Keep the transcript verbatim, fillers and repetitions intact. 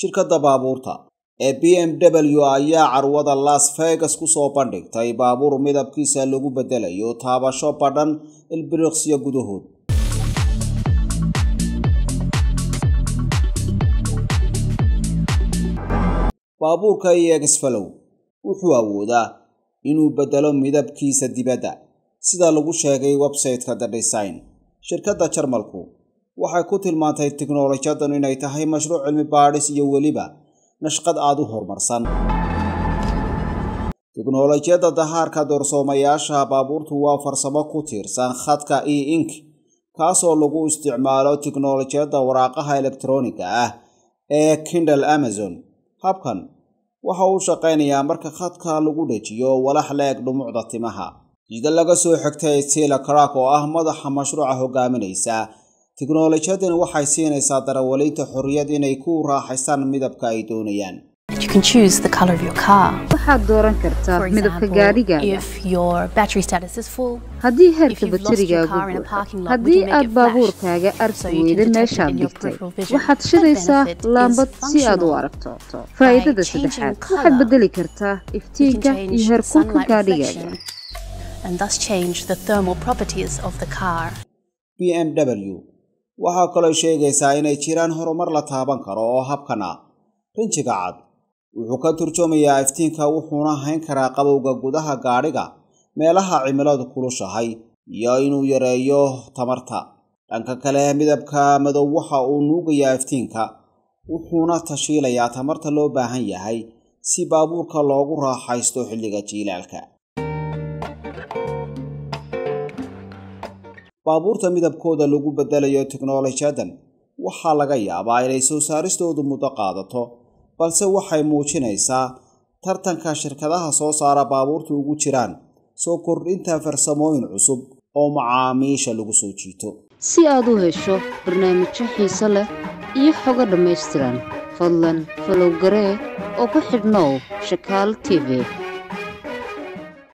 shirkadda baabuurta ee B M W ayaa carwada Las Vegas ku soo bandhigtay baabuur midabkiisa lagu bedelayo taabasho badhan ilbiriqsiyo gudahood. baabuurka E X Flow wuxuu awoodaa inuu bedelo midabkiisa dibadda sida lagu sheegay website-ka The Design. shirkadda Jarmalku waxay ku tilmaantay tiknoolajiyadan inay tahay mashruuc cilmi baadhis iyo weliba nashqad aad u horumarsan. tiknoolajiyada dahaarka doorsoomayaasha baabuurtu waa farsamo ku tiirsan khadka e-ink kaasoo lagu isticmaalo tiknoolajiyada waraaqaha elektarooniga ah ee Kindle Amazon. habkan waxa uu shaqeynayaa marka khadka lagu dhajiyo walax leeg dhumucda timaha. sida laga soo xigtay Stella Crack oo ah madaxa mashruuca hogaaminaysa, tiknoolajiyadan waxay siinaysaa darawaliinta xorriyad inay ku raaxaystaan midabka ay doonayaan. You can choose the color of your car. waxaad dooran kartaa midabka gaarigaaga. If your battery status is full, haddii heerka batarigaagu buuxo, haddii aad baabuurkaaga arki weyda meeshaad dhigtay, waxaad shidaysaa laambad si aad u aragto. faa'iidada saddexaad, waxaad bedeli kartaa iftiinka iyo heerkulka gaarigaaga. and thus change the thermal properties of the car. B M W waxa kale oo sheegaysaa inay jiraan horumar la taaban karo oo habkan ah. rinjiga cad wuxuu ka turjumayaa iftiinka wuxuuna hayn karaa qabowga gudaha gaadhiga meelaha cimiladu kulushahay iyo inuu yareeyo tamarta. dhanka kale midabka madow waxa uu nuugayaa iftiinka wuxuuna tashiilayaa tamarta loo baahan yahay si baabuurka loogu raaxaysto xilliga jiilaalka. baabuurta midabkooda lagu bedelayo tiknoolajiyadan waxaa laga yaabaa inay soo saaristoodu muddo qaadato, balse waxay muujinaysaa tartanka shirkadaha soo saara baabuurta ugu jiraan soo kordhinta farsamooyin cusub oo macaamiisha lagu soo jiito. si aad u hesho barnaamijyo xiiso leh iyo xogo dhammaystiran, fadlan follow garee oo ku xidhnow Shakaal T V.